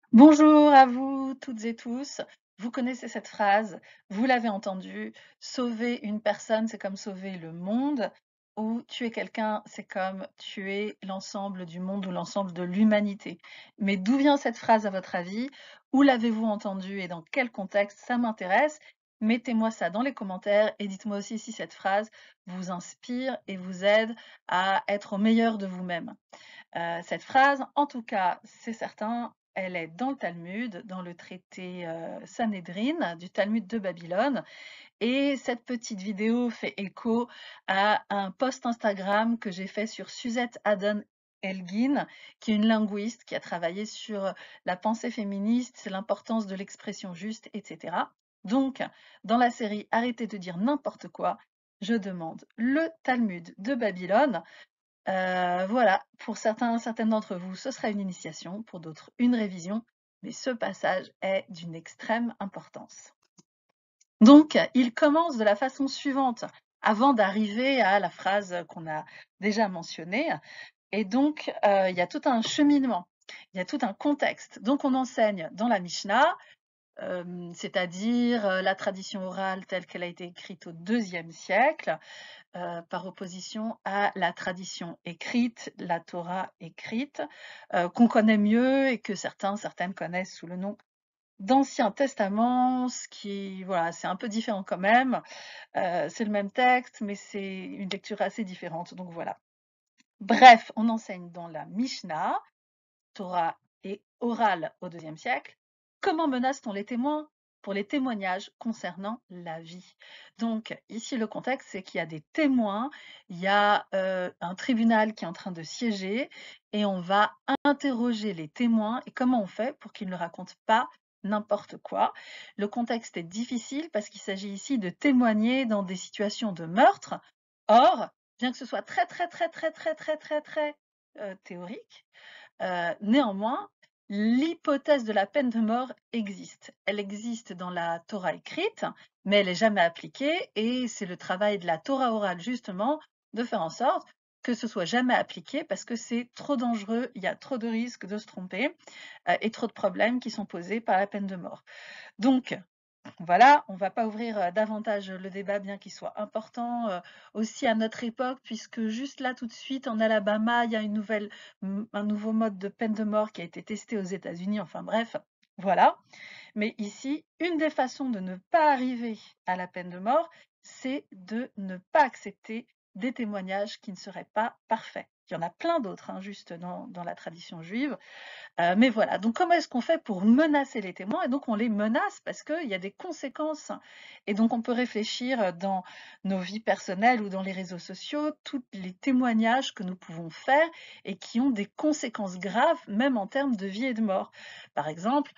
Bonjour à vous toutes et tous. Vous connaissez cette phrase, vous l'avez entendue, sauver une personne, c'est comme sauver le monde, ou tuer quelqu'un, c'est comme tuer l'ensemble du monde ou l'ensemble de l'humanité. Mais d'où vient cette phrase à votre avis? Où l'avez-vous entendue et dans quel contexte? Ça m'intéresse. Mettez-moi ça dans les commentaires et dites-moi aussi si cette phrase vous inspire et vous aide à être au meilleur de vous-même. Cette phrase, en tout cas, c'est certain, elle est dans le Talmud, dans le traité Sanhédrin du Talmud de Babylone. Et cette petite vidéo fait écho à un post Instagram que j'ai fait sur Suzette Haddon Elgin, qui est une linguiste qui a travaillé sur la pensée féministe, l'importance de l'expression juste, etc. Donc, dans la série Arrêtez de dire n'importe quoi, je demande le Talmud de Babylone. Voilà, pour certaines d'entre vous, ce sera une initiation, pour d'autres une révision, mais ce passage est d'une extrême importance. Donc, il commence de la façon suivante, avant d'arriver à la phrase qu'on a déjà mentionnée. Et donc, il y a tout un cheminement, il y a tout un contexte. Donc, on enseigne dans la Mishnah, c'est-à-dire la tradition orale telle qu'elle a été écrite au IIe siècle, par opposition à la tradition écrite, la Torah écrite, qu'on connaît mieux et que certaines connaissent sous le nom d'Ancien Testament, ce qui, voilà, c'est un peu différent quand même. C'est le même texte, mais c'est une lecture assez différente, donc voilà. Bref, on enseigne dans la Mishnah, Torah et orale au IIe siècle. Comment menace-t-on les témoins pour les témoignages concernant la vie? Donc ici le contexte, c'est qu'il y a des témoins, il y a un tribunal qui est en train de siéger et on va interroger les témoins. Et comment on fait pour qu'ils ne racontent pas n'importe quoi? Le contexte est difficile parce qu'il s'agit ici de témoigner dans des situations de meurtre. Or, bien que ce soit très théorique, néanmoins, l'hypothèse de la peine de mort existe. Elle existe dans la Torah écrite, mais elle n'est jamais appliquée, et c'est le travail de la Torah orale, justement, de faire en sorte que ce soit jamais appliqué, parce que c'est trop dangereux, il y a trop de risques de se tromper, et trop de problèmes qui sont posés par la peine de mort. Donc, voilà, on ne va pas ouvrir davantage le débat, bien qu'il soit important aussi à notre époque, puisque juste là, tout de suite, en Alabama, il y a un nouveau mode de peine de mort qui a été testé aux États-Unis. Enfin bref, voilà. Mais ici, une des façons de ne pas arriver à la peine de mort, c'est de ne pas accepter des témoignages qui ne seraient pas parfaits. Il y en a plein d'autres, hein, juste dans la tradition juive. Mais voilà, donc comment est-ce qu'on fait pour menacer les témoins? Et donc on les menace parce qu'il y a des conséquences. Et donc on peut réfléchir dans nos vies personnelles ou dans les réseaux sociaux, tous les témoignages que nous pouvons faire et qui ont des conséquences graves, même en termes de vie et de mort. Par exemple,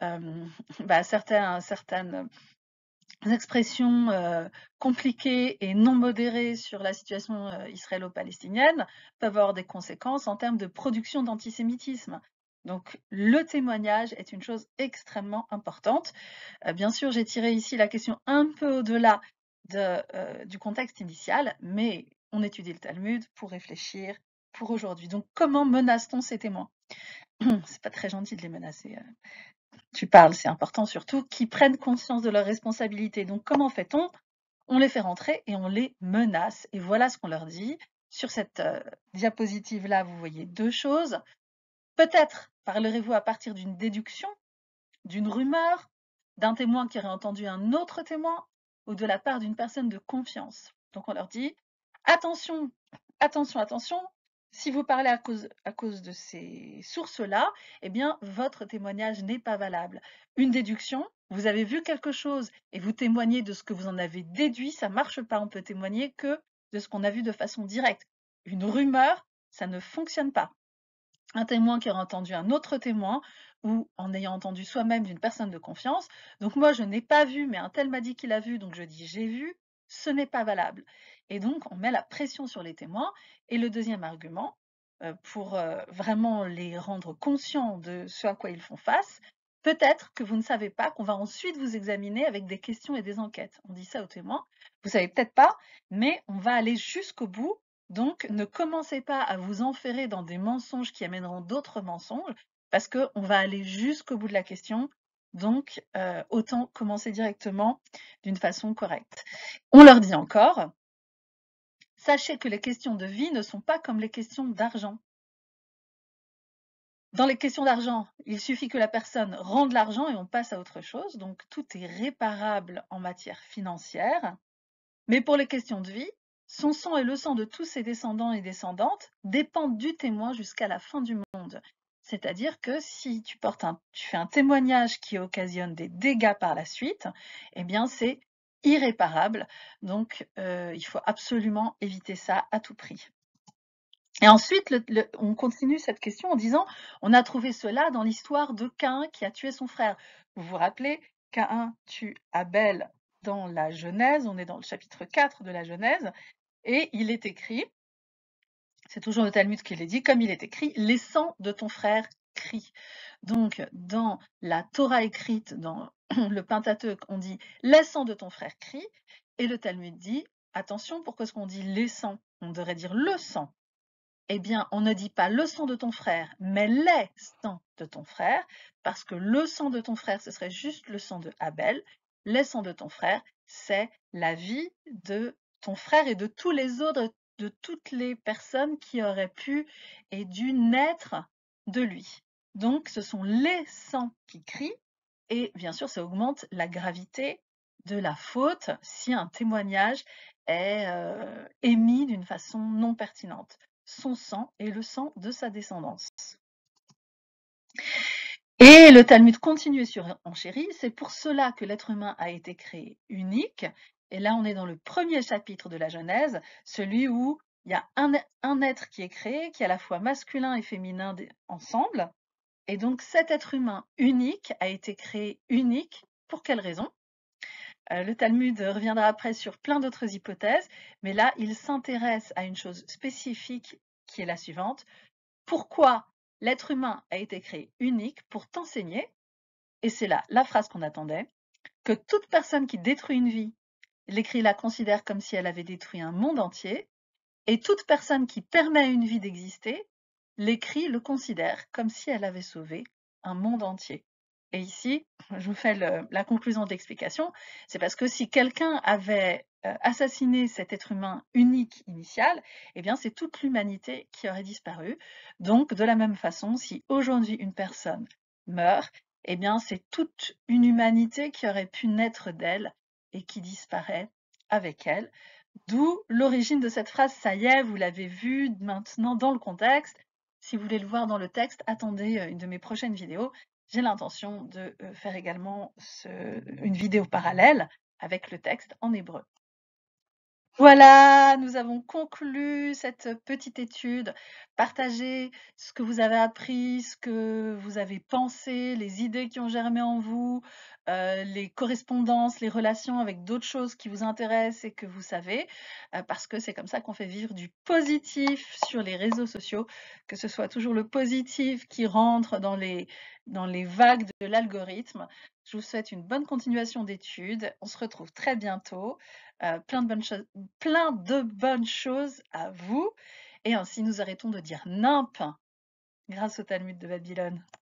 certaines expressions compliquées et non modérées sur la situation israélo-palestinienne peuvent avoir des conséquences en termes de production d'antisémitisme. Donc le témoignage est une chose extrêmement importante. Bien sûr, j'ai tiré ici la question un peu au-delà du contexte initial, mais on étudie le Talmud pour réfléchir pour aujourd'hui. Donc comment menace-t-on ces témoins? C'est pas très gentil de les menacer. Tu parles, c'est important surtout, qu'ils prennent conscience de leurs responsabilités. Donc comment fait-on? On les fait rentrer et on les menace. Et voilà ce qu'on leur dit. Sur cette diapositive-là, vous voyez deux choses. Peut-être parlerez-vous à partir d'une déduction, d'une rumeur, d'un témoin qui aurait entendu un autre témoin ou de la part d'une personne de confiance. Donc on leur dit, attention, attention, attention, si vous parlez à cause de ces sources-là, eh bien, votre témoignage n'est pas valable. Une déduction, vous avez vu quelque chose et vous témoignez de ce que vous en avez déduit, ça ne marche pas. On peut témoigner que de ce qu'on a vu de façon directe. Une rumeur, ça ne fonctionne pas. Un témoin qui aurait entendu un autre témoin ou en ayant entendu soi-même d'une personne de confiance. Donc moi, je n'ai pas vu, mais un tel m'a dit qu'il a vu, donc je dis j'ai vu, ce n'est pas valable. Et donc, on met la pression sur les témoins. Et le deuxième argument, pour vraiment les rendre conscients de ce à quoi ils font face, peut-être que vous ne savez pas qu'on va ensuite vous examiner avec des questions et des enquêtes. On dit ça aux témoins. Vous savez peut-être pas, mais on va aller jusqu'au bout. Donc, ne commencez pas à vous enferrer dans des mensonges qui amèneront d'autres mensonges. parce qu'on va aller jusqu'au bout de la question. Donc, autant commencer directement d'une façon correcte. On leur dit encore, sachez que les questions de vie ne sont pas comme les questions d'argent. Dans les questions d'argent, il suffit que la personne rende l'argent et on passe à autre chose. Donc, tout est réparable en matière financière. Mais pour les questions de vie, son sang et le sang de tous ses descendants et descendantes dépendent du témoin jusqu'à la fin du monde. C'est-à-dire que si tu fais un témoignage qui occasionne des dégâts par la suite, eh bien c'est irréparable. Donc il faut absolument éviter ça à tout prix. Et ensuite, on continue cette question en disant, on a trouvé cela dans l'histoire de Caïn qui a tué son frère. Vous vous rappelez, Caïn tue Abel dans la Genèse, on est dans le chapitre 4 de la Genèse, et il est écrit, c'est toujours le Talmud qui l'est dit, comme il est écrit, les sangs de ton frère crient. Donc, dans la Torah écrite, dans le Pentateuque, on dit les sangs de ton frère crient, et le Talmud dit, attention, pourquoi est-ce qu'on dit les sangs? On devrait dire le sang. Eh bien, on ne dit pas le sang de ton frère, mais les sangs de ton frère, parce que le sang de ton frère, ce serait juste le sang de Abel. Les sangs de ton frère, c'est la vie de ton frère et de tous les autres, de toutes les personnes qui auraient pu et dû naître de lui. Donc, ce sont les sangs qui crient, et bien sûr, ça augmente la gravité de la faute si un témoignage est émis d'une façon non pertinente. Son sang et le sang de sa descendance. Et le Talmud continue sur enchérit, c'est pour cela que l'être humain a été créé unique. Et là, on est dans le premier chapitre de la Genèse, celui où il y a un être qui est créé, qui est à la fois masculin et féminin ensemble. Et donc, cet être humain unique a été créé unique. Pour quelle raison? Le Talmud reviendra après sur plein d'autres hypothèses, mais là, il s'intéresse à une chose spécifique qui est la suivante. Pourquoi l'être humain a été créé unique pour t'enseigner, et c'est là la phrase qu'on attendait, que toute personne qui détruit une vie, l'écrit la considère comme si elle avait détruit un monde entier, et toute personne qui permet à une vie d'exister, l'écrit le considère comme si elle avait sauvé un monde entier. Et ici, je vous fais la conclusion de l'explication, c'est parce que si quelqu'un avait assassiné cet être humain unique initial, eh bien c'est toute l'humanité qui aurait disparu. Donc de la même façon, si aujourd'hui une personne meurt, eh bien c'est toute une humanité qui aurait pu naître d'elle et qui disparaît avec elle. D'où l'origine de cette phrase, ça y est, vous l'avez vu maintenant dans le contexte. Si vous voulez le voir dans le texte, attendez une de mes prochaines vidéos. J'ai l'intention de faire également une vidéo parallèle avec le texte en hébreu. Voilà, nous avons conclu cette petite étude. Partagez ce que vous avez appris, ce que vous avez pensé, les idées qui ont germé en vous, les correspondances, les relations avec d'autres choses qui vous intéressent et que vous savez, parce que c'est comme ça qu'on fait vivre du positif sur les réseaux sociaux, que ce soit toujours le positif qui rentre dans les vagues de l'algorithme. Je vous souhaite une bonne continuation d'études. On se retrouve très bientôt. Plein de bonnes choses à vous. Et ainsi, nous arrêtons de dire nimp grâce au Talmud de Babylone.